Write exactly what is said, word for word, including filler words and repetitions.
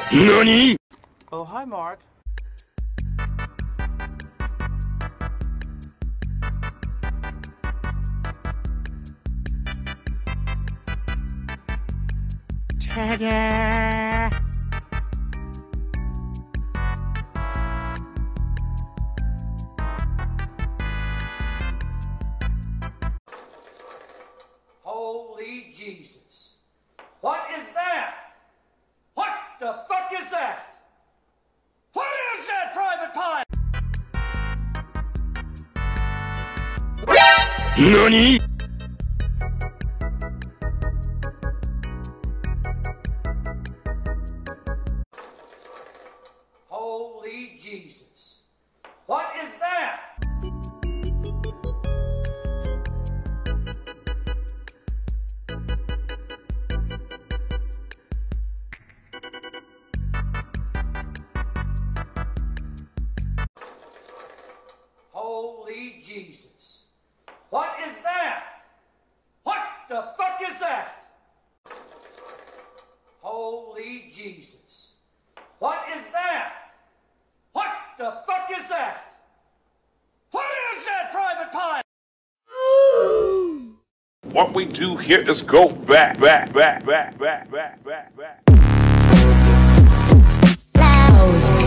NANI?! Oh, hi, Mark. Ta-da! Holy Jesus. What is that? What the fuck is that? What is that, Private Pie? NANI?! Holy Jesus. What is that? Holy Jesus. What is that? What the fuck is that? Holy Jesus. What is that? What the fuck is that? What is that, Private Pie? What we do here is go back, back, back, back, back, back, back, back. Loud.